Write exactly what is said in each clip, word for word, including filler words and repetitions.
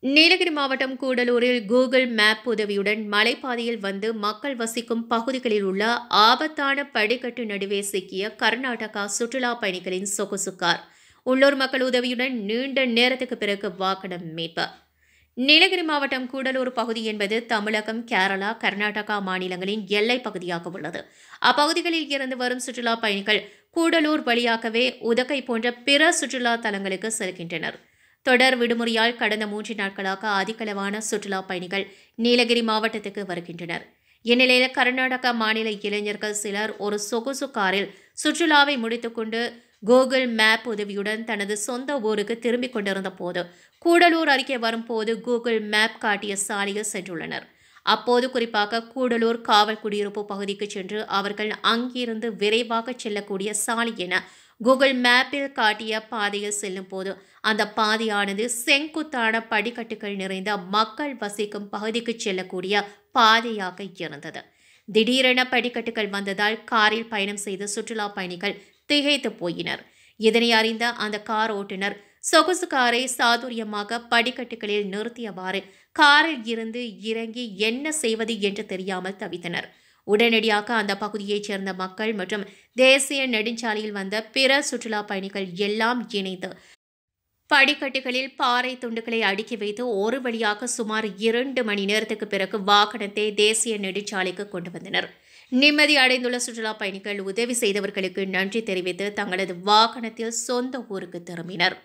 நீலகிரி மாவட்டம் கூடலூரில் Google map உதவியுடன் மலைப்பாதையில் வந்து மக்கள் வசிக்கும் பகுதிகளில் உள்ள ஆபத்தான படிக்கட்டு நடுவே சிக்கிய கர்நாடகா சுற்றுலா பயணிகளின் சொகுசு கார். உள்ளூர் மக்கள் உதவியுடன் நீண்ட நேரத்துக்கு பிறகு வாகனம் மீட்பு. நீலகிரி மாவட்டம் கூடலூர் பகுதி என்பது தமிழகம், கேரளா, கர்நாடகா மாநிலங்களின் எல்லைப் பகுதியாக உள்ளது. அப்பகுதிகளில் இருந்து வரும் சுற்றுலா பயணிகள் கூடலூர் வழியாகவே உதகை போன்ற பிற சுற்றுலா தலங்களுக்கு செல்கின்றனர். தொடர் விடுமுறையால் கடந்த மூன்று நாட்களாக அதிகளவான சுற்றுலா பயணிகள் நீலகிரி மாவட்டத்துக்கு வருகின்றனர். இந்நிலையில் கர்நாடகா மாநில இளைஞர்கள் சிலர் ஒரு சொகுசு காரில் சுற்றுலாவை முடித்துக்கொண்டு கூகுள் மேப் உதவியுடன் தனது சொந்த ஊருக்கு திரும்பிக் கொண்டிருந்த போது கூடலூர் அருகே வரும்போது கூகுள் மேப் காட்டிய சாலையில் சென்றுள்ளனர். அப்போது குறிப்பாக கூடலூர் காவல் குடியிருப்பு பகுதிக்கு சென்று அவர்கள் அங்கிருந்து விரைவாக செல்லக்கூடிய சாலை என கூகுள் மேப்பில் காட்டிய பாதையில் செல்லும் போது அந்த பாதையானது செங்குத்தான படிக்கட்டுகள் நிறைந்த மக்கள் வசிக்கும் பகுதிக்கு செல்லக்கூடிய பாதையாக இருந்தது. திடீரென படிக்கட்டுகள் வந்ததால் காரில் பயணம் செய்த சுற்றுலா பயணிகள் திகைத்து போயினர். இதனை அறிந்த அந்த கார் ஓட்டுநர் சொகுசு காரை சாதுரியமாக படிக்கட்டுகளில் நிறுத்தியவாறு காரில் இருந்து இறங்கி என்ன செய்வது என்று தெரியாமல் தவித்தனர். உடனடியாக அந்த பகுதியைச் சேர்ந்த மக்கள் மற்றும் தேசிய நெடுஞ்சாலையில் வந்த பிற சுற்றுலா பயணிகள் எல்லாம் இணைந்து படிக்கட்டுகளில் பாறை துண்டுகளை அடுக்கி வைத்து ஒரு வழியாக சுமார் இரண்டு மணி நேரத்துக்கு பிறகு வாகனத்தை தேசிய நெடுஞ்சாலைக்கு கொண்டு வந்தனர். நிம்மதி அடைந்துள்ள சுற்றுலா பயணிகள் உதவி செய்தவர்களுக்கு நன்றி தெரிவித்து தங்களது வாகனத்தில் சொந்த ஊருக்கு திரும்பினர்.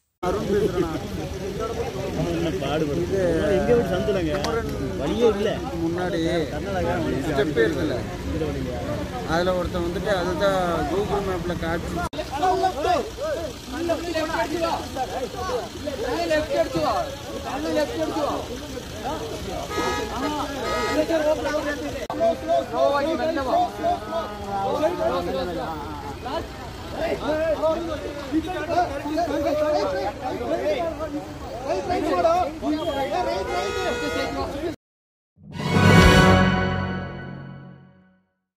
முன்னாடி ஸ்டெப்பே இருக்குல்ல, அதில் ஒருத்தன் வந்துட்டு அதுதான் கூகுள் மேப்பில் காட்சி Hey,